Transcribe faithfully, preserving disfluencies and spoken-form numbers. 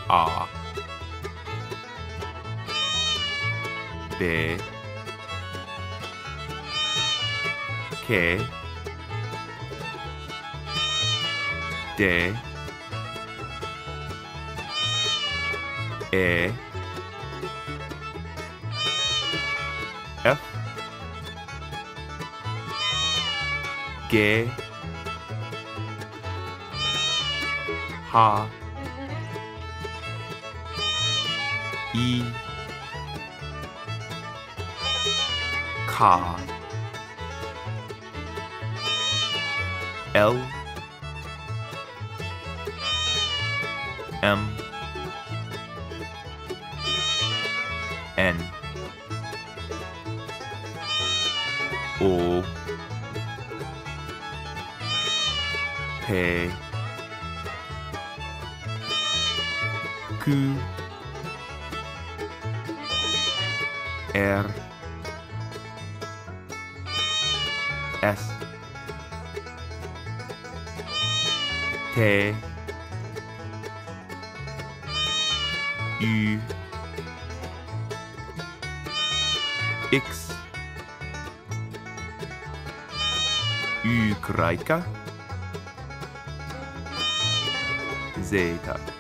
A B K D E F G H I K L M N O P Q R S T U X Y Zeta